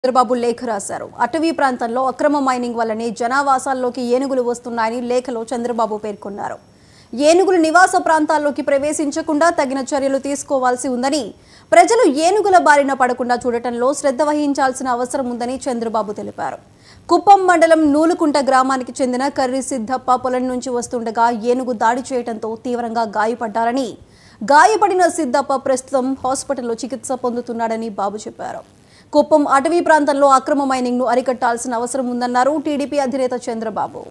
చంద్రబాబు లేఖ రాశారు. అటవీ ప్రాంతంలో అక్రమ మైనింగ్ వల్లనే జనావాసాల్లోకి ఏనుగులు వస్తున్నాయని లేఖలో చంద్రబాబు పేర్కొన్నారు. ఏనుగులు నివాస ప్రాంతాల్లోకి ప్రవేశించకుండా తగిన చర్యలు తీసుకోవాల్సి ఉందని, ప్రజలు ఏనుగుల బారిన పడకుండా చూడటంలో శ్రద్ధ వహించాల్సిన అవసరం ఉందని చంద్రబాబు తెలిపారు. కుప్పం మండలం నూలుకుంట గ్రామానికి చెందిన కర్రి సిద్ధప్ప పొలం నుంచి వస్తుండగా ఏనుగు దాడి చేయడంతో తీవ్రంగా గాయపడ్డారని, గాయపడిన సిద్ధప్ప ప్రస్తుతం హాస్పిటల్లో చికిత్స పొందుతున్నాడని బాబు చెప్పారు. కుప్పం అటవీ ప్రాంతంలో అక్రమ మైనింగ్ ను అరికట్టాల్సిన అవసరం ఉందన్నారు టీడీపీ అధినేత చంద్రబాబు.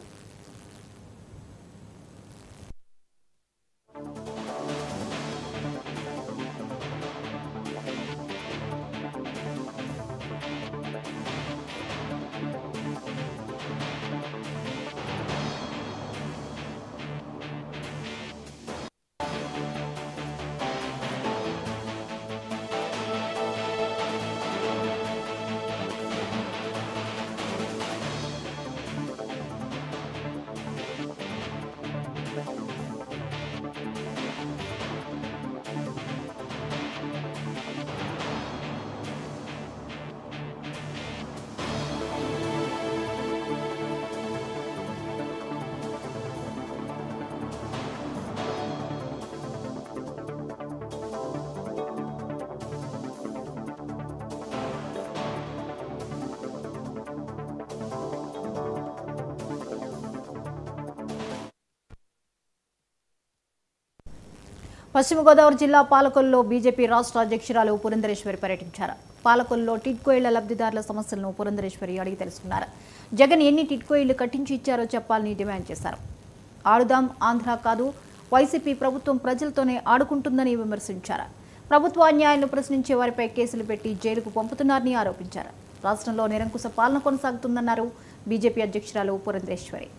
పశ్చిమ గోదావరి జిల్లా పాలకొల్లులో బీజేపీ రాష్ట్ర అధ్యక్షురాలు పురంధరేశ్వరి పర్యటించారు. పాలకొల్లులో టిడ్కో ఇళ్ల లబ్ధిదారుల సమస్యలను పురంధరేశ్వరి అడిగి తెలుసుకున్నారు. జగన్ ఎన్ని టిడ్కో ఇళ్లు కట్టించి ఇచ్చారో చెప్పాలని డిమాండ్ చేశారు. ఆడుదాం ఆంధ్ర కాదు, వైసీపీ ప్రభుత్వం ప్రజలతోనే ఆడుకుంటుందని విమర్శించారు. ప్రభుత్వ అన్యాయాలను ప్రశ్నించే వారిపై కేసులు పెట్టి జైలుకు పంపుతున్నారని ఆరోపించారు. రాష్ట్రంలో నిరంకుశ పాలన కొనసాగుతుందన్నారు బీజేపీ అధ్యక్షురాలు పురంధరేశ్వరి.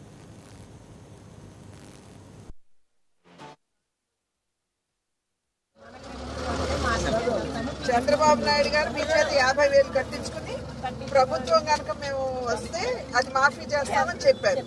చంద్రబాబు నాయుడు గారు మీ చేత 50,000 కట్టించుకుని ప్రభుత్వం కనుక మేము వస్తే అది మాఫీ చేస్తామని చెప్పారు.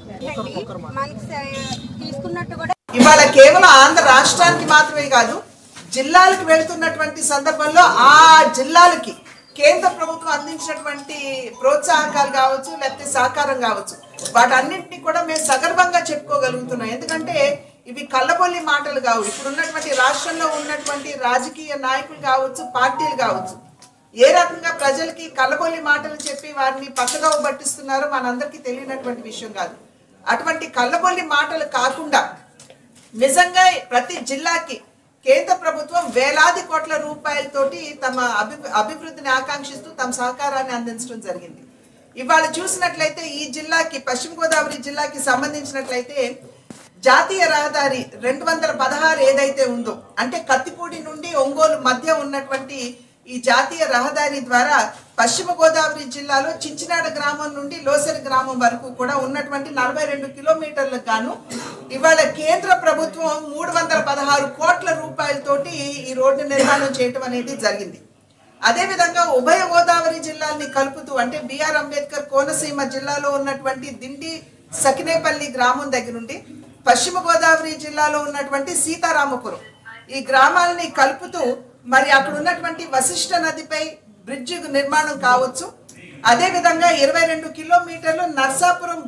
ఇవాళ కేవలం ఆంధ్ర రాష్ట్రానికి మాత్రమే కాదు, జిల్లాలకు వెళ్తున్నటువంటి సందర్భంలో ఆ జిల్లాలకి కేంద్ర ప్రభుత్వం అందించినటువంటి ప్రోత్సాహకాలు కావచ్చు, లేకపోతే సహకారం కావచ్చు, వాటన్నింటినీ కూడా మేము సగర్వంగా చెప్పుకోగలుగుతున్నాం. ఎందుకంటే ఇవి కళ్ళబొల్లి మాటలు కావు. ఇప్పుడు ఉన్నటువంటి రాష్ట్రంలో ఉన్నటువంటి రాజకీయ నాయకులు కావచ్చు, పార్టీలు కావచ్చు, ఏ రకంగా ప్రజలకి కళ్ళబొల్లి మాటలు చెప్పి వారిని పక్కదోవ పట్టిస్తున్నారో మనందరికీ తెలియనటువంటి విషయం కాదు. అటువంటి కళ్ళబొల్లి మాటలు కాకుండా నిజంగా ప్రతి జిల్లాకి కేంద్ర ప్రభుత్వం వేలాది కోట్ల రూపాయలతోటి తమ అభివృద్ధిని ఆకాంక్షిస్తూ తమ సహకారాన్ని అందించడం జరిగింది. ఇవాళ చూసినట్లయితే ఈ జిల్లాకి, పశ్చిమ గోదావరి జిల్లాకి సంబంధించినట్లయితే జాతీయ రహదారి 216 ఏదైతే ఉందో, అంటే కత్తిపూడి నుండి ఒంగోలు మధ్య ఉన్నటువంటి ఈ జాతీయ రహదారి ద్వారా పశ్చిమ గోదావరి జిల్లాలో చించినాడ గ్రామం నుండి లోసరి గ్రామం వరకు కూడా ఉన్నటువంటి 42 కిలోమీటర్లకు గాను ఇవాళ కేంద్ర ప్రభుత్వం 316 కోట్ల రూపాయలతోటి ఈ రోడ్డు నిర్మాణం చేయటం అనేది జరిగింది. అదేవిధంగా ఉభయ గోదావరి జిల్లాల్ని కలుపుతూ, అంటే బిఆర్ అంబేద్కర్ కోనసీమ జిల్లాలో ఉన్నటువంటి దిండి సకినేపల్లి గ్రామం దగ్గర నుండి పశ్చిమ గోదావరి జిల్లాలో ఉన్నటువంటి సీతారామపురం ఈ గ్రామాలని కలుపుతూ మరి అక్కడ ఉన్నటువంటి వశిష్ఠ నదిపై బ్రిడ్జ్ నిర్మాణం కావచ్చు. అదేవిధంగా 22 కిలోమీటర్లు నర్సాపురం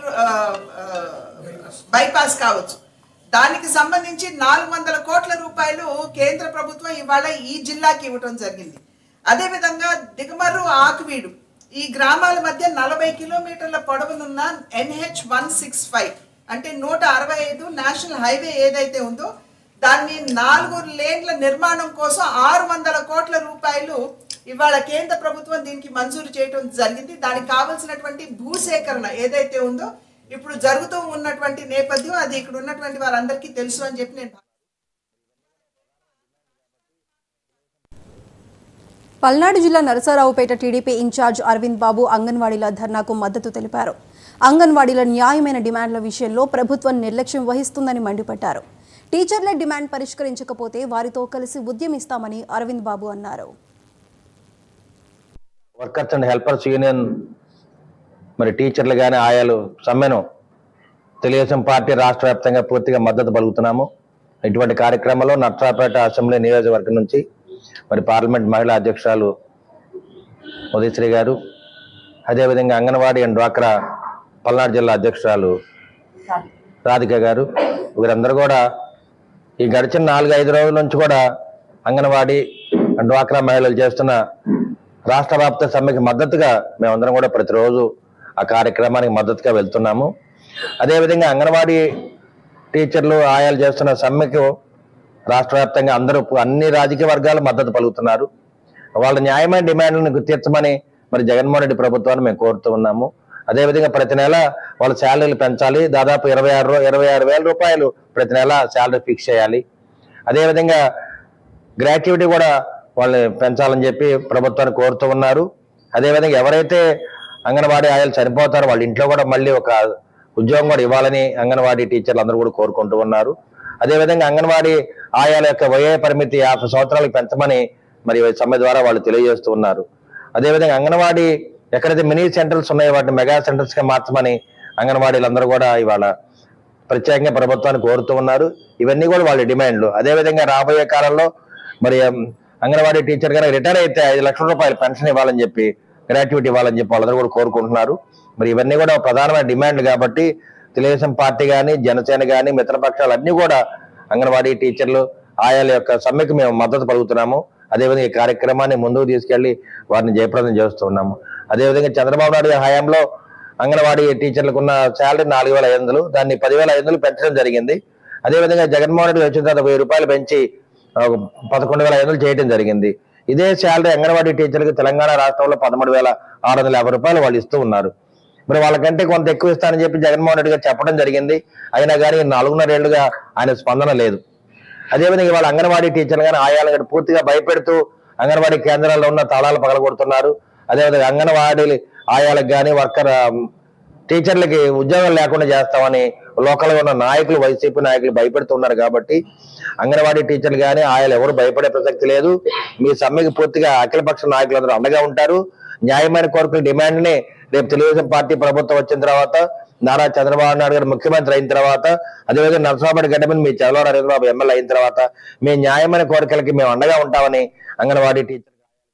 బైపాస్ కావచ్చు. దానికి సంబంధించి 400 కోట్ల రూపాయలు కేంద్ర ప్రభుత్వం ఇవాళ ఈ జిల్లాకి ఇవ్వడం జరిగింది. అదేవిధంగా దిగమర్రు ఆకువీడు ఈ గ్రామాల మధ్య 40 కిలోమీటర్ల పొడవునున్న NH 165 అంటే 165 నేషనల్ హైవే ఏదైతే ఉందో దాన్ని 4 లేన్ల నిర్మాణం కోసం 600 కోట్ల రూపాయలు ఇవాళ కేంద్ర ప్రభుత్వం దీనికి మంజూరు చేయడం జరిగింది. దానికి కావలసినటువంటి భూసేకరణ ఏదైతే ఉందో ఇప్పుడు జరుగుతూ ఉన్నటువంటి నేపథ్యం అది ఇక్కడ ఉన్నటువంటి వారందరికీ తెలుసు అని చెప్పి నేను. పల్నాడు జిల్లా నరసరావుపేట టీడీపీ ఇన్ఛార్జ్ అరవింద్ బాబు అంగన్వాడీల ధర్నాకు మద్దతు తెలిపారు. అంగన్వాడీల న్యాయమైన డిమాండ్ల విషయంలో ప్రభుత్వం నిర్లక్ష్యం వహిస్తుందని మండిపడ్డారు. టీచర్ల డిమాండ్ పరిష్కరించకపోతే వారితో కలిసి ఉద్యమిస్తామని అరవింద్ బాబు అన్నారు. వర్కర్స్ అండ్ హెల్పర్స్ యూనియన్ మరి టీచర్లు కానీ ఆయాలు సమ్మెను తెలుగుదేశం పార్టీ రాష్ట్ర వ్యాప్తంగా పూర్తిగా మద్దతు పలుకుతున్నాము. ఇటువంటి కార్యక్రమంలో నర్సరావుపేట అసెంబ్లీ నియోజకవర్గం నుంచి మరి పార్లమెంట్ మహిళా అధ్యక్షురాలు ఉదయశ్రీ గారు, అదేవిధంగా అంగన్వాడీ అండ్ డ్వాక్రా పల్నాడు జిల్లా అధ్యక్షురాలు రాధిక గారు, వీరందరూ కూడా ఈ గడిచిన 4-5 రోజుల నుంచి కూడా అంగన్వాడీ అండ్ డ్వాక్రా మహిళలు చేస్తున్న రాష్ట్ర వ్యాప్త సమ్మెకి మద్దతుగా మేమందరం కూడా ప్రతిరోజు ఆ కార్యక్రమానికి మద్దతుగా వెళ్తున్నాము. అదేవిధంగా అంగన్వాడీ టీచర్లు ఆయాలు చేస్తున్న సమ్మెకు రాష్ట్ర వ్యాప్తంగా అందరూ అన్ని రాజకీయ వర్గాలు మద్దతు పలుకుతున్నారు. వాళ్ళ న్యాయమైన డిమాండ్లను తీర్చమని మరి జగన్మోహన్ రెడ్డి ప్రభుత్వాన్ని మేము కోరుతూ ఉన్నాము. అదేవిధంగా ప్రతి నెల వాళ్ళ శాలరీలు పెంచాలి. దాదాపు 26,000 రూపాయలు ప్రతి నెల శాలరీ ఫిక్స్ చేయాలి. అదేవిధంగా గ్రాట్యుటీ కూడా వాళ్ళు పెంచాలని చెప్పి ప్రభుత్వాన్ని కోరుతూ ఉన్నారు. అదేవిధంగా ఎవరైతే అంగన్వాడీ ఆయాలు చనిపోతారో వాళ్ళ ఇంట్లో కూడా మళ్ళీ ఒక ఉద్యోగం కూడా ఇవ్వాలని అంగన్వాడీ టీచర్లు అందరూ కూడా కోరుకుంటూ ఉన్నారు. అదేవిధంగా అంగన్వాడీ ఆయాల యొక్క వయో పరిమితి 50 సంవత్సరాలకు పెంచమని మరి సమ్మె ద్వారా వాళ్ళు తెలియజేస్తూ ఉన్నారు. అదేవిధంగా అంగన్వాడీ ఎక్కడైతే మినీ సెంటర్స్ ఉన్నాయో వాటిని మెగా సెంటర్స్ గా మార్చమని అంగన్వాడీలందరూ కూడా ఇవాళ ప్రత్యేకంగా ప్రభుత్వాన్ని కోరుతూ ఉన్నారు. ఇవన్నీ కూడా వాళ్ళ డిమాండ్లు. అదేవిధంగా రాబోయే కాలంలో మరి అంగన్వాడీ టీచర్ గారు రిటైర్ అయితే 5 లక్షల రూపాయలు పెన్షన్ ఇవ్వాలని చెప్పి, గ్రాట్యుటీ ఇవ్వాలని చెప్పి వాళ్ళందరూ కూడా కోరుకుంటున్నారు. మరి ఇవన్నీ కూడా ప్రధానమైన డిమాండ్లు కాబట్టి తెలుగుదేశం పార్టీ కానీ, జనసేన కానీ, మిత్రపక్షాలు అన్ని కూడా అంగన్వాడీ టీచర్లు ఆయాల యొక్క సమ్మెకు మేము మద్దతు పలుకుతున్నాము. అదేవిధంగా ఈ కార్యక్రమాన్ని ముందుకు తీసుకెళ్లి వారిని జయప్రదం చేస్తున్నాము. అదేవిధంగా చంద్రబాబు నాయుడు గారి హయాంలో అంగన్వాడీ టీచర్లకు ఉన్న శాలరీ 4,500, దాన్ని 10,500 పెంచడం జరిగింది. అదేవిధంగా జగన్మోహన్ రెడ్డి వచ్చిన తర్వాత 1000 రూపాయలు పెంచి 11,500 చేయడం జరిగింది. ఇదే శాలరీ అంగన్వాడీ టీచర్లకు తెలంగాణ రాష్ట్రంలో 13,650 రూపాయలు వాళ్ళు ఇస్తూ ఉన్నారు. మరి వాళ్ళకంటే కొంత ఎక్కువ ఇస్తానని చెప్పి జగన్మోహన్ రెడ్డి గారు చెప్పడం జరిగింది. అయినా కానీ 4.5 ఏళ్లుగా ఆయన స్పందన లేదు. అదేవిధంగా ఇవాళ అంగన్వాడీ టీచర్లు కానీ ఆయాలు కానీ పూర్తిగా భయపెడుతూ అంగన్వాడీ కేంద్రాల్లో ఉన్న తాళాలు పగలగొడుతున్నారు. అదేవిధంగా అంగన్వాడీ ఆయాలకు కానీ టీచర్లకి ఉద్యోగం లేకుండా చేస్తామని లోకల్గా ఉన్న నాయకులు, వైసీపీ నాయకులు భయపెడుతున్నారు. కాబట్టి అంగన్వాడీ టీచర్లు కానీ ఆయాలు ఎవరు భయపడే ప్రసక్తి లేదు. మీ సమ్మెకి పూర్తిగా అఖిలపక్ష నాయకులందరూ అండగా ఉంటారు. న్యాయమైన కోరికల డిమాండ్ ని రేపు తెలుగుదేశం పార్టీ ప్రభుత్వం వచ్చిన తర్వాత, నారా చంద్రబాబు నాయుడు గారు ముఖ్యమంత్రి అయిన తర్వాత, అదేవిధంగా నరసింహారెడ్డి గడ్డ మీద మీ చంద్రబాబు నరేంద్రబాబు ఎమ్మెల్యే అయిన తర్వాత మీ న్యాయమైన కోరికలకి మేము అండగా ఉంటామని అంగన్వాడీ టీచర్.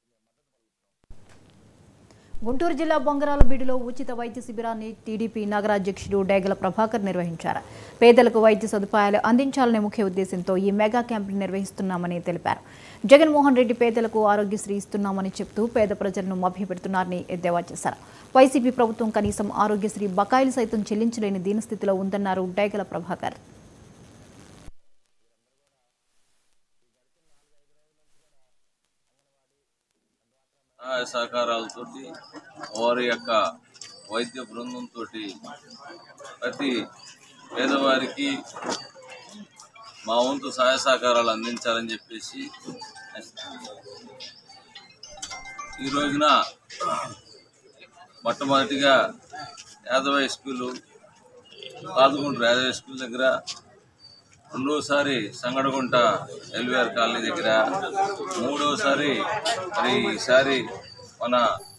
గుంటూరు జిల్లా బొంగరాలబీడులో ఉచిత వైద్య శిబిరాన్ని టీడీపీ నగరాధ్యక్షుడు డేగల ప్రభాకర్ నిర్వహించారు. పేదలకు వైద్య సదుపాయాలు అందించాలనే ముఖ్య ఉద్దేశంతో ఈ మెగా క్యాంపును నిర్వహిస్తున్నామని తెలిపారు. జగన్మోహన్ రెడ్డి పేదలకు ఆరోగ్యశ్రీ ఇస్తున్నామని చెప్తూ పేద ప్రజలను మభ్యపెడుతున్నారని ఎద్దేవా చేశారు. వైసీపీ ప్రభుత్వం కనీసం ఆరోగ్యశ్రీ బకాయిలు సైతం చెల్లించలేని దీనస్థితిలో ఉందన్నారు డేగల ప్రభాకర్. సహకారాలతో వారి యొక్క వైద్య బృందంతో ప్రతి పేదవారికి మా వంతు సహాయ సహకారాలు అందించాలని చెప్పేసి ఈ రోజున మొట్టమొదటిగా యాదవ స్కూలు, పాల్గొంటారు యాదవ స్కూల్ దగ్గర, రెండోసారి సంగడగుంట ఎల్వీఆర్ కాలనీ దగ్గర, మూడోసారి మరి ఈసారి మన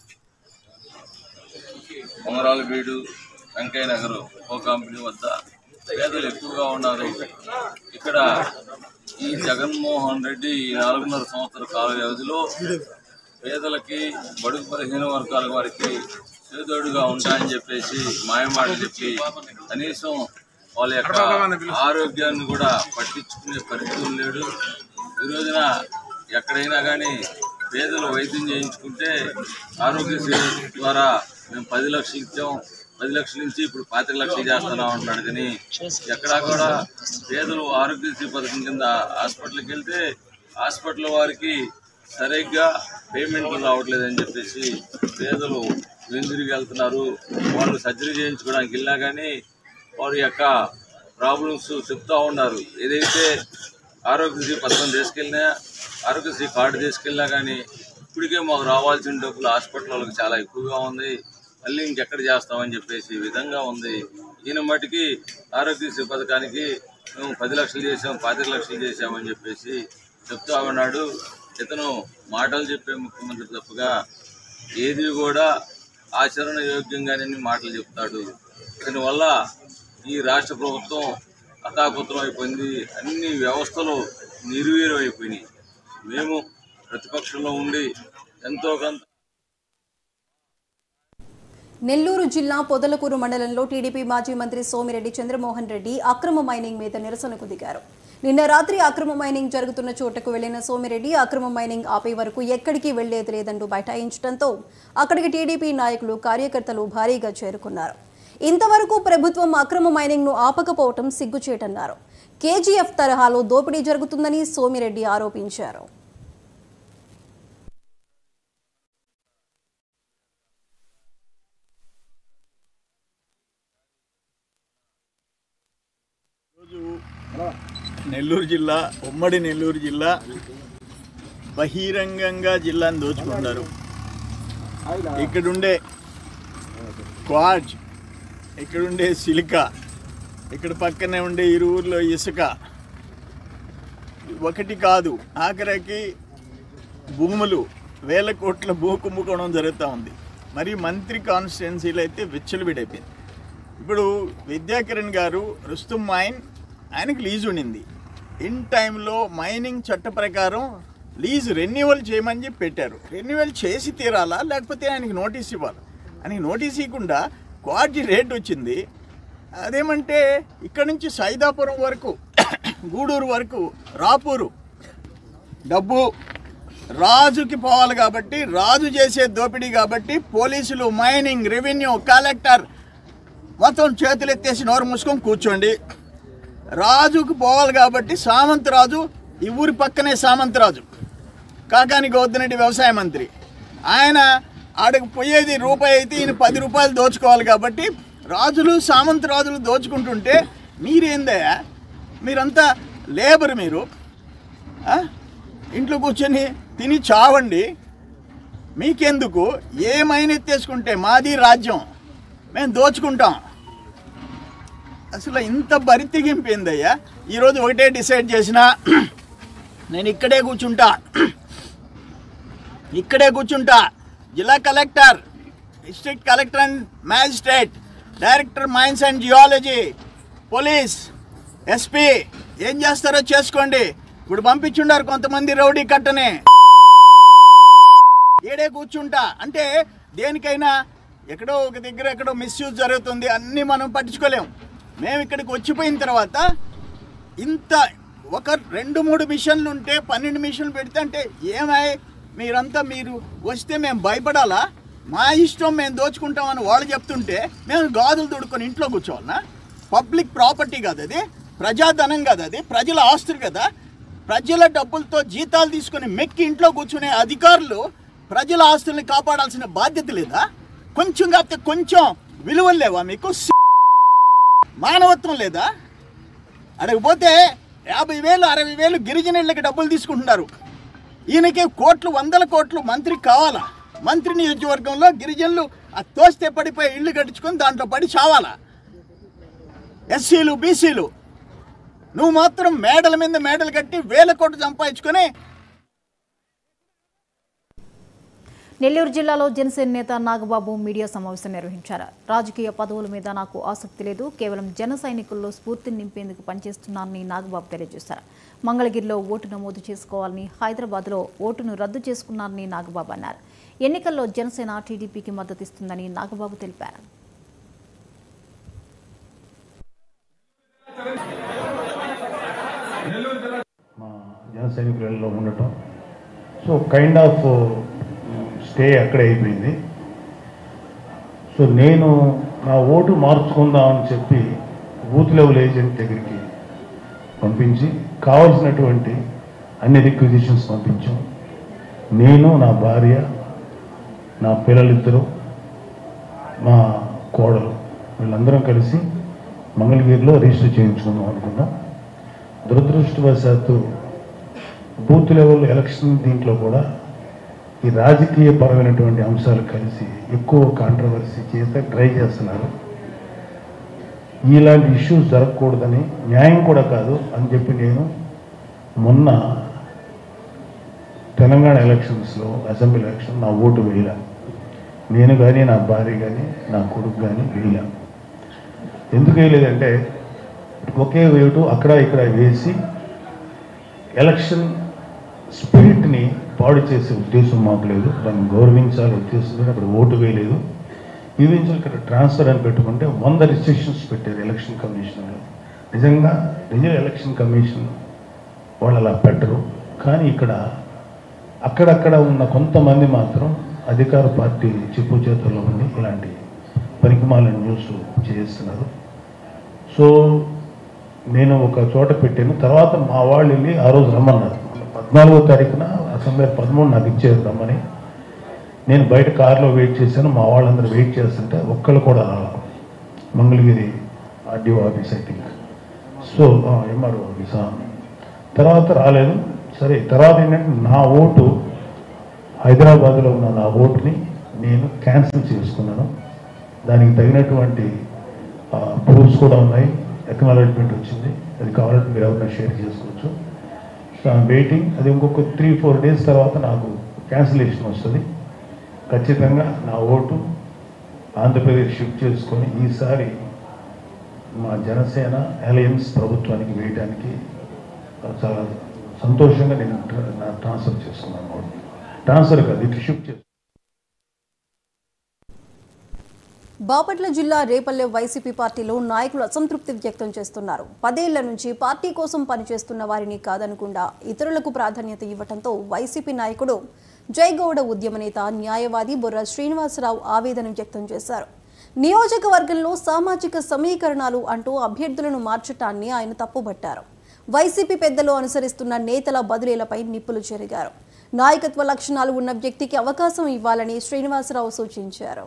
బొంగరాలబీడు వెంకయ్య నగర్ ఓ కంపెనీ వద్ద పేదలు ఎక్కువగా ఉన్నారు. ఇక్కడ ఈ జగన్మోహన్ రెడ్డి 4.5 సంవత్సరాల కాల వ్యవధిలో పేదలకి, బడుగు బలహీన వర్గాల వారికి చేదోడుగా ఉంటాయని చెప్పేసి మాయమాటలు చెప్పి కనీసం వాళ్ళ యొక్క ఆరోగ్యాన్ని కూడా పట్టించుకునే పరిస్థితులు లేడు. ఈ రోజున ఎక్కడైనా కానీ పేదలు వైద్యం చేయించుకుంటే ఆరోగ్యశ్రీ ద్వారా మేము 10 లక్షలు ఇచ్చాం, 10 లక్షల నుంచి ఇప్పుడు 25 లక్షలు చేస్తున్నాం అంటున్నాడు. కానీ ఎక్కడా కూడా పేదలు ఆరోగ్యశ్రీ పథకం కింద హాస్పిటల్కి వెళ్తే హాస్పిటల్ వారికి సరిగ్గా పేమెంట్లు రావట్లేదని చెప్పేసి పేదలు వెందిరిగి వెళ్తున్నారు. వాళ్ళు సర్జరీ చేయించుకోవడానికి వెళ్ళినా కానీ వారి యొక్క ప్రాబ్లమ్స్ చెప్తూ ఉన్నారు. ఏదైతే ఆరోగ్యశ్రీ పథకం తీసుకెళ్ళినా, ఆరోగ్యశ్రీ కార్డు తీసుకెళ్ళినా కానీ ఇప్పటికే మాకు రావాల్సిన డబ్బులు హాస్పిటల్ వాళ్ళకి చాలా ఎక్కువగా ఉంది, మళ్ళీ ఇంకెక్కడ చేస్తామని చెప్పేసి విధంగా ఉంది. ఈయన మటుకి ఆరోగ్యశ్రీ పథకానికి మేము 10 లక్షలు చేసాం, 25 లక్షలు చేసామని చెప్పేసి చెప్తా ఉన్నాడు. ఇతను మాటలు చెప్పే ముఖ్యమంత్రి తప్పుగా ఏది కూడా ఆచరణ యోగ్యంగానే మాటలు చెప్తాడు. దీనివల్ల ఈ రాష్ట్ర ప్రభుత్వం అతాకుతం అయిపోయింది. అన్ని వ్యవస్థలు నిర్వీర్యం అయిపోయినాయి. మేము ప్రతిపక్షంలో ఉండి ఎంతో కొంత నెల్లూరు జిల్లా పొదలకూరు మండలంలో టీడీపీ మాజీ మంత్రి సోమిరెడ్డి చంద్రమోహన్ రెడ్డి అక్రమ మైనింగ్ మీద నిరసనకు దిగారు. నిన్న రాత్రి అక్రమ మైనింగ్ జరుగుతున్న చోటకు వెళ్లిన సోమిరెడ్డి అక్రమ మైనింగ్ ఆపే వరకు ఎక్కడికి వెళ్లేది లేదంటూ బైఠాయించడంతో అక్కడికి టీడీపీ నాయకులు కార్యకర్తలు భారీగా చేరుకున్నారు. ఇంతవరకు ప్రభుత్వం అక్రమ మైనింగ్ ను ఆపకపోవటం సిగ్గుచేటన్నారు. కేజీఎఫ్ తరహాలో దోపిడీ జరుగుతుందని సోమిరెడ్డి ఆరోపించారు. నెల్లూరు జిల్లా, ఉమ్మడి నెల్లూరు జిల్లా బహిరంగంగా జిల్లాను దోచుకుంటున్నారు. ఇక్కడుండే క్వార్జ్, ఇక్కడుండే సిలికా, ఇక్కడ పక్కనే ఉండే ఇరువురులో ఇసుక ఒకటి కాదు, ఆఖరికి భూములు వేల కోట్ల భూ కుంభకోణం జరుగుతూ ఉంది. మరి మంత్రి కాన్స్టిట్యున్సీలో అయితే విచ్చలవిడైపోయింది. ఇప్పుడు విద్యాకిరణ్ గారు రుస్తుం మైన్ ఆయనకి లీజు ఉండింది. ఇన్ టైంలో మైనింగ్ చట్ట ప్రకారం లీజు రెన్యువల్ చేయమని చెప్పి పెట్టారు. రెన్యువల్ చేసి తీరాలా, లేకపోతే ఆయనకి నోటీస్ ఇవ్వాలి. ఆయనకి నోటీస్ ఇవ్వకుండా క్వార్జీ రేట్ వచ్చింది. అదేమంటే ఇక్కడ నుంచి సైదాపురం వరకు, గూడూరు వరకు, రాపూరు డబ్బు రాజుకి పోవాలి కాబట్టి, రాజు చేసే దోపిడీ కాబట్టి పోలీసులు, మైనింగ్, రెవెన్యూ, కలెక్టర్ మొత్తం చేతులు ఎత్తేసి నోరు మూసుకొని కూర్చోండి. రాజుకు పోవాలి కాబట్టి సామంతరాజు, ఈ ఊరి పక్కనే సామంతరాజు కాకాని గోవర్ధన్ రెడ్డి వ్యవసాయ మంత్రి, ఆయన ఆడకు పోయేది రూపాయి అయితే ఈయన 10 రూపాయలు దోచుకోవాలి కాబట్టి రాజులు, సామంతరాజులు దోచుకుంటుంటే మీరేందయ్యా, మీరంతా లేబర్, మీరు ఇంట్లో కూర్చొని తిని చావండి, మీకెందుకు? ఏమైనా ఎత్తేసుకుంటే మాది రాజ్యం, మేము దోచుకుంటాం. అసలు ఇంత బరితెగింపిందయ్యా. ఈరోజు ఒకటే డిసైడ్ చేసిన, నేను ఇక్కడే కూర్చుంటా. జిల్లా collector, district collector and magistrate, director mines and geology, police, SP ఏం చేస్తారో చేసుకోండి. ఇప్పుడు పంపించుండారు కొంతమంది రౌడీ కట్టనే, ఏడే కూర్చుంటా అంటే దేనికైనా ఎక్కడో ఒక దగ్గర ఎక్కడో మిస్యూజ్ జరుగుతుంది, అన్నీ మనం పట్టించుకోలేము. మేము ఇక్కడికి వచ్చిపోయిన తర్వాత ఇంత ఒక 2-3 మిషన్లు ఉంటే 12 మిషన్లు పెడితే అంటే ఏమై మీరంతా మీరు వస్తే మేము భయపడాలా? మా ఇష్టం, మేము దోచుకుంటామని వాళ్ళు చెప్తుంటే మేము గాజులు తుడుకొని ఇంట్లో కూర్చోవాలన్నా? పబ్లిక్ ప్రాపర్టీ కదా అది, ప్రజాధనం కదా అది, ప్రజల ఆస్తులు కదా. ప్రజల డబ్బులతో జీతాలు తీసుకొని మెక్కి ఇంట్లో కూర్చునే అధికారులు ప్రజల ఆస్తుల్ని కాపాడాల్సిన బాధ్యత లేదా? కొంచెం కాకపోతే కొంచెం విలువలు లేవా మీకు? మానవత్వం లేదా? అడగపోతే 50,000, 60,000 గిరిజనులకి డబ్బులు తీసుకుంటున్నారు. ఈయనకే కోట్లు, 100 కోట్లు మంత్రికి కావాలా? మంత్రి నియోజకవర్గంలో గిరిజనులు ఆ తోస్తే పడిపోయి ఇళ్ళు కట్టించుకొని దాంట్లో పడి చావాలా? ఎస్సీలు, బీసీలు, నువ్వు మాత్రం మేడల మీద మేడలు కట్టి వేల కోట్లు సంపాదించుకొని. నెల్లూరు జిల్లాలో జనసేన నేత నాగబాబు మీడియా సమావేశం నిర్వహించారు. రాజకీయ పదవుల మీద నాకు ఆసక్తి లేదు, కేవలం జన సైనికుల్లో స్ఫూర్తిని నింపేందుకు పనిచేస్తున్నానని నాగబాబు తెలియజేశారు. మంగళగిరిలో ఓటు నమోదు చేసుకోవాలని, హైదరాబాద్లో ఓటును రద్దు చేసుకున్నారని నాగబాబు అన్నారు. ఎన్నికల్లో జనసేన టీడీపీకి మద్దతిస్తుందని నాగబాబు తెలిపారు. మా జన సైనికులలో ఉండటం, సో కైండ్ ఆఫ్ స్టే అక్కడే అయిపోయింది. సో నేను నా ఓటు మార్చుకుందామని చెప్పి బూత్ లెవెల్ ఏజెంట్ దగ్గరికి పంపించి కావాల్సినటువంటి అన్ని రిక్విజిషన్స్ పంపించాం. నేను, నా భార్య, నా పిల్లలిద్దరూ, మా కోడలు, వీళ్ళందరం కలిసి మంగళగిరిలో రిజిస్టర్ చేయించుకుందాం అనుకున్నాం. దురదృష్టవశాత్తు బూత్ లెవెల్ ఎలక్షన్ దీంట్లో కూడా ఈ రాజకీయ పరమైనటువంటి అంశాలు కలిసి ఎక్కువ కాంట్రవర్సీ చేత ట్రై చేస్తున్నారు. ఇలాంటి ఇష్యూస్ జరగకూడదని, న్యాయం కూడా కాదు అని చెప్పి నేను మొన్న తెలంగాణ ఎలక్షన్స్లో, అసెంబ్లీ ఎలక్షన్ నా ఓటు వేయలే. నేను కానీ, నా భార్య కానీ, నా కొడుకు కానీ వేయలే. ఎందుకు వేయలేదంటే ఒకే ఓటు అక్కడ ఇక్కడ వేసి ఎలక్షన్ స్పిరిట్ని పాడు చేసే ఉద్దేశం మాకు లేదు. దాన్ని గౌరవించాలి ఉద్దేశంతో అక్కడ ఓటు వేయలేదు. పీవీఎన్సీలు ఇక్కడ ట్రాన్స్ఫర్ అని పెట్టుకుంటే 100 రిస్ట్రిక్షన్స్ పెట్టారు ఎలక్షన్ కమిషన్లో. నిజంగా ఎలక్షన్ కమిషన్ వాళ్ళు అలా పెట్టరు. కానీ ఇక్కడ అక్కడక్కడ ఉన్న కొంతమంది మాత్రం అధికార పార్టీ చెప్పు చేతుల్లో ఉండి ఇలాంటి పనికిమాలిన న్యూస్ చేస్తున్నారు. సో నేను ఒక చోట పెట్టాను. తర్వాత మా వాళ్ళు వెళ్ళి ఆ రోజు రమ్మన్నారు. 14వ తారీఖున అసెంబ్లీ 13 నాకు ఇచ్చారు రమ్మని. నేను బయట కారులో వెయిట్ చేశాను. మా వాళ్ళందరూ వెయిట్ చేస్తుంటే ఒక్కళ్ళు కూడా రాలేదు. Mangalagiri RDO office I think, so MRO ఆఫీసా, తర్వాత రాలేదు. సరే, తర్వాత ఏంటంటే నా ఓటు హైదరాబాద్లో ఉన్న నా ఓటుని నేను క్యాన్సిల్ చేసుకున్నాను. దానికి తగినటువంటి ప్రూఫ్స్ కూడా ఉన్నాయి. ఎక్నాలజ్మెంట్ వచ్చింది. అది కావాలంటే మీరు ఎవరైనా షేర్ చేసుకోవచ్చు. So I'm waiting. అది ఇంకొక 3-4 డేస్ తర్వాత నాకు క్యాన్సిలేషన్ వస్తుంది. ఖచ్చితంగా నా ఓటు ఆంధ్రప్రదేశ్ షిఫ్ట్ చేసుకొని ఈసారి మా జనసేన అలయన్స్ ప్రభుత్వానికి వేయడానికి చాలా సంతోషంగా నేను ట్రాన్స్ఫర్ చేసుకున్నాను. ఓటు ట్రాన్స్ఫర్ కాదు, ఇటు షిఫ్ట్ చేసుకున్నాను. బాపట్ల జిల్లా రేపల్లె వైసీపీ పార్టీలో నాయకులు అసంతృప్తి వ్యక్తం చేస్తున్నారు. 10 ఏళ్ల నుంచి పార్టీ కోసం పనిచేస్తున్న వారిని కాదనకుండా ఇతరులకు ప్రాధాన్యత ఇవ్వడంతో వైసీపీ నాయకుడు జయగౌడ ఉద్యమ నేత న్యాయవాది బొర్రా శ్రీనివాసరావు ఆవేదన వ్యక్తం చేశారు. నియోజకవర్గంలో సామాజిక సమీకరణాలు అంటూ అభ్యర్థులను మార్చటాన్ని ఆయన తప్పుబట్టారు. వైసీపీ పెద్దలు అనుసరిస్తున్న నేతల బదిలీలపై నిప్పులు చెరిగారు. నాయకత్వ లక్షణాలు ఉన్న వ్యక్తికి అవకాశం ఇవ్వాలని శ్రీనివాసరావు సూచించారు.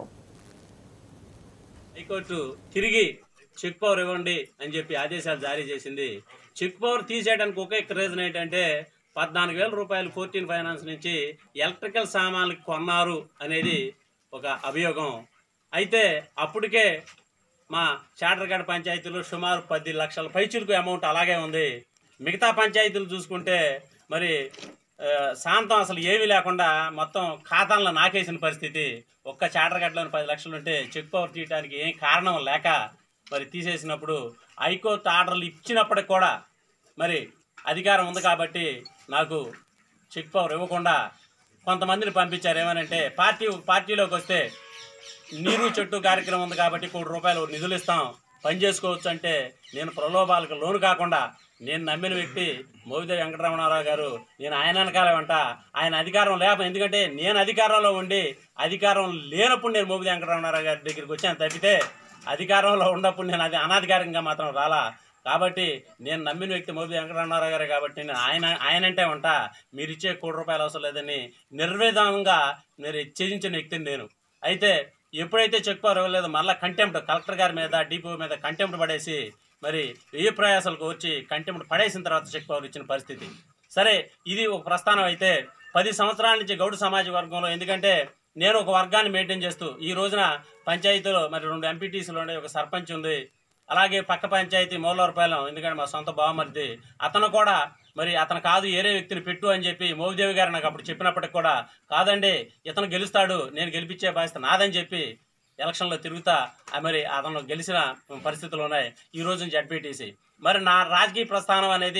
హైకోర్టు తిరిగి చెక్ పవర్ ఇవ్వండి అని చెప్పి ఆదేశాలు జారీ చేసింది. చెక్ పవర్ తీసేయడానికి ఒకే రీజన్ ఏంటంటే 14,000 రూపాయలు 14 ఫైనాన్స్ నుంచి ఎలక్ట్రికల్ సామాన్లు కొన్నారు అనేది ఒక అభియోగం. అయితే అప్పటికే మా చాటర్గఢ పంచాయతీలో సుమారు 10 లక్షల పైచిలుకు అమౌంట్ అలాగే ఉంది. మిగతా పంచాయతీలు చూసుకుంటే మరి శాంతం అసలు ఏమీ లేకుండా మొత్తం ఖాతాల్లో నాకేసిన పరిస్థితి. ఒక్క చాటర్గఢలోని 10 లక్షలు ఉంటే చెక్ పవర్ తీయడానికి ఏం కారణం లేక మరి తీసేసినప్పుడు హైకోర్టు ఆర్డర్లు ఇచ్చినప్పటికి కూడా మరి అధికారం ఉంది కాబట్టి నాకు చెక్ పవర్ ఇవ్వకుండా కొంతమందిని పంపించారు. ఏమనంటే పార్టీలోకి వస్తే నీరు చెట్టు కార్యక్రమం ఉంది కాబట్టి ₹1 నిధులు ఇస్తాం, పని చేసుకోవచ్చు అంటే నేను ప్రలోభాలకు లోను కాకుండా నేను నమ్మిన వ్యక్తి మోవిదేవి వెంకటరమణారావు గారు, నేను ఆయన వెనకాల వెంట ఆయన అధికారం లేకపోతే, ఎందుకంటే నేను అధికారంలో ఉండి అధికారం లేనప్పుడు నేను మోవిదేవి వెంకటరమణారావు గారి దగ్గరికి వచ్చాను తప్పితే అధికారంలో ఉన్నప్పుడు నేను అది అనాధికారికంగా మాత్రం రాలా. కాబట్టి నేను నమ్మిన వ్యక్తి మోవిదేవి వెంకటరమణారావు గారే కాబట్టి నేను ఆయనంటే ఉంటా. మీరు ఇచ్చే ₹1 అవసరం లేదని నిర్వేదంగా మీరు త్యజించిన వ్యక్తిని నేను. అయితే ఎప్పుడైతే చెక్ పవర్ ఇవ్వలేదు మళ్ళీ కంటెంప్ట్ కలెక్టర్ గారి మీద డిపో మీద కంటెంప్ట్ పడేసి మరి ఏ ప్రయాసాలకు వచ్చి కంటెంప్ట్ పడేసిన తర్వాత చెక్ పవర్ ఇచ్చిన పరిస్థితి. సరే, ఇది ఒక ప్రస్థానం. అయితే 10 సంవత్సరాల నుంచి గౌడ సమాజ వర్గంలో, ఎందుకంటే నేను ఒక వర్గాన్ని మెయింటైన్ చేస్తూ ఈ రోజున పంచాయతీలో మరి 2 ఎంపీటీసీలు ఉండే, ఒక సర్పంచ్ ఉంది, అలాగే పక్క పంచాయతీ మూలవరపాలెం, ఎందుకంటే మా సొంత బావమరిది, అతను కూడా మరి అతను కాదు ఏరే వ్యక్తిని పెట్టు అని చెప్పి మోవిదేవి గారు నాకు అప్పుడు చెప్పినప్పటికి కూడా కాదండి ఇతను గెలుస్తాడు, నేను గెలిపించే బాధ్యత నాదని చెప్పి ఎలక్షన్లో తిరుగుతా మరి అతను గెలిచిన పరిస్థితులు ఉన్నాయి. ఈ రోజు జడ్పీటీసీ మరి నా రాజకీయ ప్రస్థానం అనేది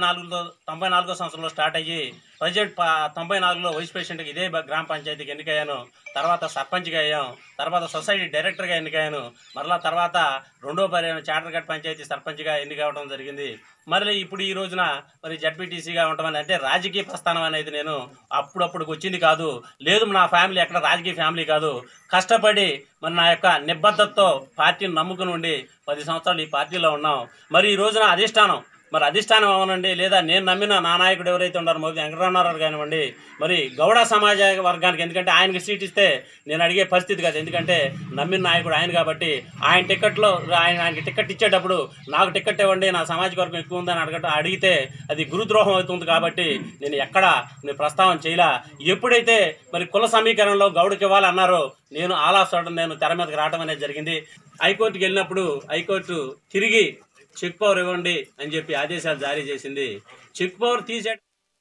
94వ సంవత్సరంలో స్టార్ట్ అయ్యి ప్రజెంట్ 94లో వైస్ ప్రెసిడెంట్గా ఇదే గ్రామ పంచాయతీకి ఎన్నికయ్యాను. తర్వాత సర్పంచ్గా అయ్యాం, తర్వాత సొసైటీ డైరెక్టర్గా ఎన్నికయ్యాను, మరలా తర్వాత 2వ పర్యాయం చాటర్గఢ పంచాయతీ సర్పంచ్గా ఎన్నికవడం జరిగింది. మరి ఇప్పుడు ఈ రోజున మరి జడ్పీటీసీగా ఉండమని అంటే రాజకీయ ప్రస్థానం అనేది నేను అప్పుడప్పుడు వచ్చింది కాదు. లేదు, నా ఫ్యామిలీ ఎక్కడ రాజకీయ ఫ్యామిలీ కాదు. కష్టపడి మరి నా యొక్క నిబద్ధతతో పార్టీని నమ్ముకుని ఉండి 10 సంవత్సరాలు ఈ పార్టీలో ఉన్నాం. మరి ఈ రోజున అధిష్టానం అవనండి, లేదా నేను నమ్మిన నా నాయకుడు ఎవరైతే ఉన్నారో మోవిదేవి వెంకటరమణారావు కానివ్వండి, మరి గౌడ సమాజ వర్గానికి, ఎందుకంటే ఆయనకి సీట్ ఇస్తే నేను అడిగే పరిస్థితి కాదు, ఎందుకంటే నమ్మిన నాయకుడు ఆయన కాబట్టి ఆయన టికెట్లో ఆయనకి టికెట్ ఇచ్చేటప్పుడు నాకు టికెట్ ఇవ్వండి నా సామాజిక వర్గం ఎక్కువ ఉందని అడిగితే అది గురుద్రోహం అవుతుంది. కాబట్టి నేను నేను ప్రస్తావన చేయలా. ఎప్పుడైతే మరి కుల సమీకరణలో గౌడకి ఇవ్వాలన్నారో నేను ఆల్ ఆఫ్ సడన్ నేను తెర మీదకి రావడం అనేది జరిగింది. హైకోర్టుకి వెళ్ళినప్పుడు హైకోర్టు తిరిగి చెక్ పవర్ ఇవ్వండి అని చెప్పి ఆదేశాలు జారీ చేసింది. చెక్ పవర్ తీసే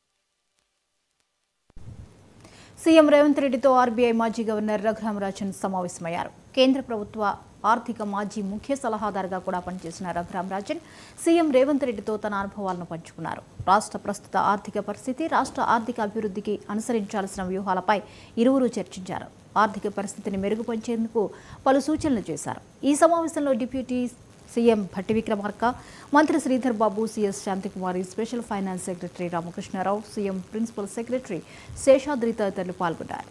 సీఎం రేవంత్ రెడ్డితో ఆర్బీఐ మాజీ గవర్నర్ రఘురామరాజన్ సమావేశమయ్యారు. కేంద్ర ప్రభుత్వ ఆర్థిక మాజీ ముఖ్య సలహాదారుగా కూడా పనిచేసిన రఘురామరాజన్ సీఎం రేవంత్ రెడ్డితో తన అనుభవాలను పంచుకున్నారు. రాష్ట్ర ప్రస్తుత ఆర్థిక పరిస్థితి, రాష్ట్ర ఆర్థిక అభివృద్ధికి అనుసరించాల్సిన వ్యూహాలపై ఇరువురు చర్చించారు. ఆర్థిక పరిస్థితిని మెరుగుపరిచేందుకు పలు సూచనలు చేశారు. ఈ సమావేశంలో డిప్యూటీ సీఎం భట్టి విక్రమార్క, మంత్రి Sridhar Babu, CS Shanti Kumari, special finance secretary Ramakrishna Rao, CM principal secretary Seshadri తదితరులు పాల్గొన్నారు.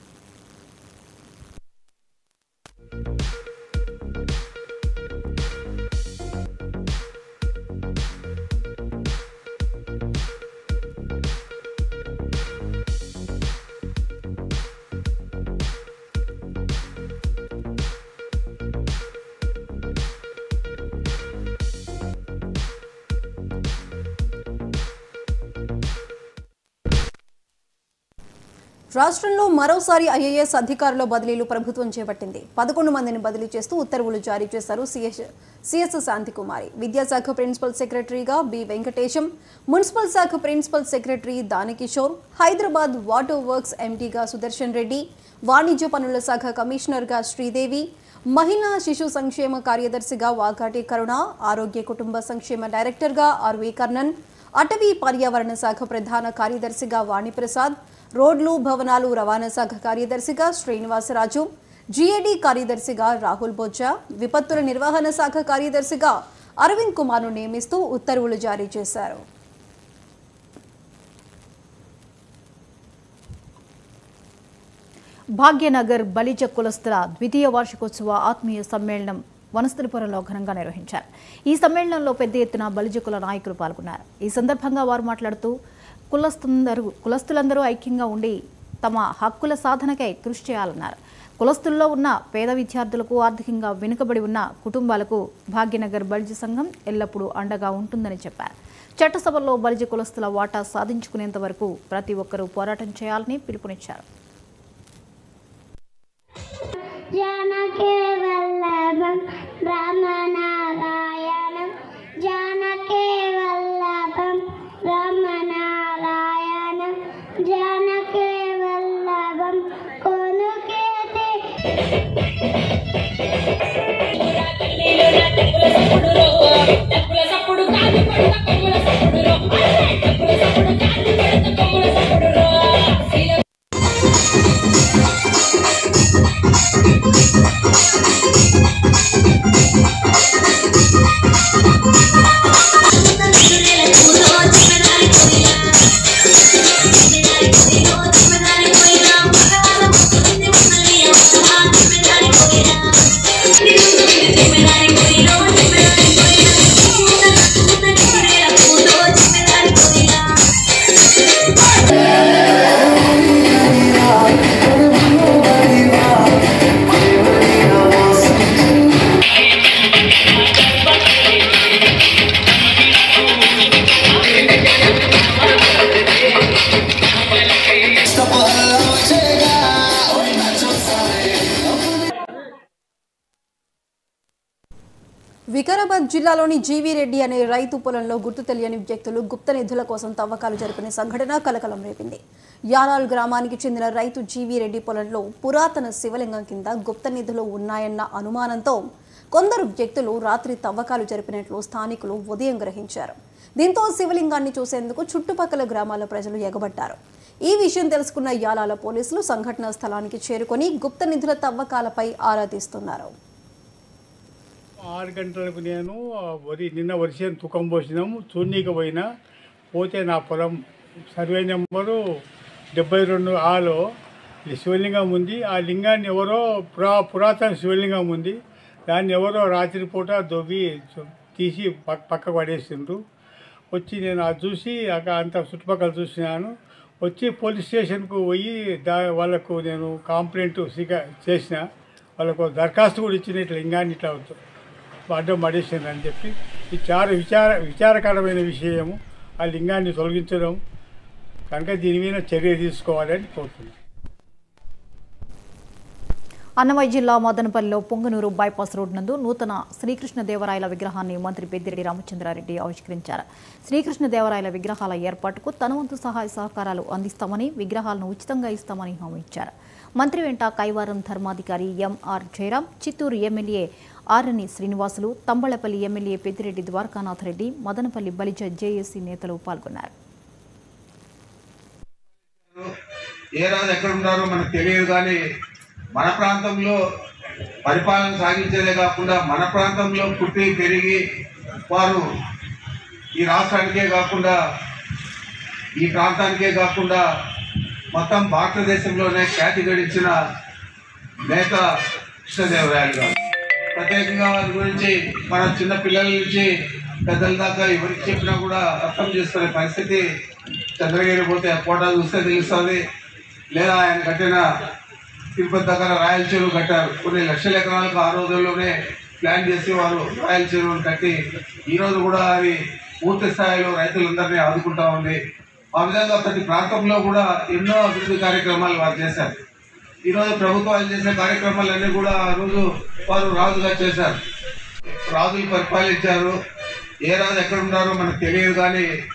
రాష్ట్రంలో మరోసారి ఐఏఎస్ అధికారుల బదిలీలు ప్రభుత్వం చేపట్టింది. 11 మందిని బదిలీ చేస్తూ ఉత్తర్వులు జారీ చేశారు సీఎస్ శాంతికుమారి. విద్యాశాఖ ప్రిన్సిపల్ సెక్రటరీగా బి వెంకటేశం, మున్సిపల్ శాఖ principal secretary Danakishore, Hyderabad water works ఎండీగా సుదర్శన్ రెడ్డి, వాణిజ్య పనుల శాఖ కమిషనర్గా శ్రీదేవి, మహిళా శిశు సంక్షేమ కార్యదర్శిగా వాకాటి కరుణ, ఆరోగ్య కుటుంబ సంక్షేమ డైరెక్టర్గా ఆర్వి కర్ణన్, అటవీ పర్యావరణ శాఖ ప్రధాన కార్యదర్శిగా వాణిప్రసాద్, రోడ్లు భవనాలు రవాణా శాఖ కార్యదర్శిగా శ్రీనివాసరాజు, జీఏడీ కార్యదర్శిగా రాహుల్ బొజ్జా, విపత్తుల నిర్వహణ శాఖ కార్యదర్శిగా అరవింద్ కుమార్ను నియమిస్తూ ఉత్తర్వులు జారీ చేశారు. భాగ్యనగర్ బలిజ కులస్తుల ద్వితీయ వార్షికోత్సవ ఆత్మీయ సమ్మేళనం వనస్థలిపురంలో ఘనంగా నిర్వహించారు. ఈ సమ్మేళనంలో పెద్ద ఎత్తున బలిజ కుల నాయకులు పాల్గొన్నారు. ఈ సందర్భంగా వారు మాట్లాడుతూ కులస్తులందరూ ఐక్యంగా ఉండి తమ హక్కుల సాధనకై కృషి చేయాలన్నారు. కులస్తుల్లో ఉన్న పేద విద్యార్థులకు, ఆర్థికంగా వెనుకబడి ఉన్న కుటుంబాలకు భాగ్యనగర్ బలిజ సంఘం ఎల్లప్పుడూ అండగా ఉంటుందని చెప్పారు. చట్టసభల్లో బలిజ కులస్తుల వాటా సాధించుకునేంత వరకు ప్రతి ఒక్కరూ పోరాటం చేయాలని పిలుపునిచ్చారు. జానకే వల్లభం రామనారాయణం, జానకే వల్లభం రామనారాయణం, జానకే వల్లభం కొనుకేతే వికారాబాద్ జిల్లాలోని జీవీ రెడ్డి అనే రైతు పొలంలో గుర్తు తెలియని వ్యక్తులు గుప్త నిధుల కోసం తవ్వకాలు జరిపిన సంఘటన కలకలం రేపింది. యారాల్ గ్రామానికి చెందిన రైతు జీవీ రెడ్డి పొలంలో పురాతన శివలింగం కింద గుప్త నిధులు ఉన్నాయన్న అనుమానంతో కొందరు వ్యక్తులు రాత్రి తవ్వకాలు జరిపినట్లు స్థానికులు ఉదయం గ్రహించారు. దీంతో శివలింగాన్ని చూసేందుకు చుట్టుపక్కల గ్రామాల ప్రజలు ఎగబడ్డారు. ఈ విషయం తెలుసుకున్న యాలాల పోలీసులు సంఘటనా స్థలానికి చేరుకొని గుప్త నిధుల తవ్వకాలపై ఆరా తీస్తున్నారు. 6 గంటలకు నేను నిన్న వర్షం తుకం పోసినాము, చూడనీకి పోతే నా పొలం సర్వే నెంబరు 72 ఈ శివలింగం ఉంది. ఆ లింగాన్ని ఎవరో పురాతన శివలింగం ఉంది, దాన్ని ఎవరో రాత్రిపూట దొవ్వి తీసి పక్కకు పడేసిండ్రు. వచ్చి నేను అది చూసి అంత చుట్టుపక్కల చూసినాను. వచ్చి పోలీస్ స్టేషన్కు పోయి వాళ్ళకు నేను కంప్లైంట్ చేసిన, వాళ్ళకు దరఖాస్తు కూడా ఇచ్చిన, ఇట్లా లింగాన్ని ఇట్లా అడ్డం పడేసింది అని చెప్పి. ఇది చాలా విచారకరమైన విషయము, ఆ లింగాన్ని తొలగించడం కనుక దీని మీద చర్య తీసుకోవాలని కోరుతున్నాను. అన్నమయ్య జిల్లా మదనపల్లిలో పొంగనూరు బైపాస్ రోడ్ నందు నూతన శ్రీకృష్ణదేవరాయల విగ్రహాన్ని మంత్రి పెద్దిరెడ్డి రామచంద్రారెడ్డి ఆవిష్కరించారు. శ్రీకృష్ణదేవరాయల విగ్రహాల ఏర్పాటుకు తన వంతు సహాయ సహకారాలు అందిస్తామని, విగ్రహాలను ఉచితంగా ఇస్తామని హామీ ఇచ్చారు. మంత్రి వెంట కైవారం ధర్మాధికారి ఎంఆర్ జయరాం, చిత్తూరు ఎమ్మెల్యే ఆర్ఎని శ్రీనివాసులు, తంబళ్లపల్లి ఎమ్మెల్యే పెద్దిరెడ్డి ద్వారకానాథ్ రెడ్డి, మదనపల్లి బలిజ జేఏసీ నేతలు పాల్గొన్నారు. ఏ రాజు ఎక్కడ ఉన్నారో మనకు తెలియదు, కానీ మన ప్రాంతంలో పరిపాలన సాగించేదే కాకుండా మన ప్రాంతంలో పుట్టి పెరిగి వారు ఈ రాష్ట్రానికే కాకుండా ఈ ప్రాంతానికే కాకుండా మొత్తం భారతదేశంలోనే ఖ్యాతి గడించిన నేత కృష్ణదేవరాయలు గారు. ప్రత్యేకంగా వారి గురించి మన చిన్న పిల్లల నుంచి పెద్దల దాకా ఎవరికి చెప్పినా కూడా అర్థం చేసుకునే పరిస్థితి చంద్రగిరి పోతే కోట చూస్తే తెలుస్తుంది. లేదా ఆయన కట్టిన తిరుపతి దగ్గర రాయల చెరువు కట్టారు. కొన్ని లక్షల ఎకరాలకు ఆ రోజుల్లోనే ప్లాన్ చేసి వారు రాయల చెరువును కట్టి ఈరోజు కూడా అది పూర్తి స్థాయిలో రైతులందరినీ ఆదుకుంటా ఉంది. ఆ విధంగా ప్రతి ప్రాంతంలో కూడా ఎన్నో అభివృద్ధి కార్యక్రమాలు వారు చేశారు. ఈరోజు ప్రభుత్వాలు చేసే కార్యక్రమాలన్నీ కూడా ఆ రోజు వారు రాజుగా చేశారు. రాజులు పరిపాలించారు. ఏ రాజు ఎక్కడ ఉన్నారో మనకు తెలియదు, కానీ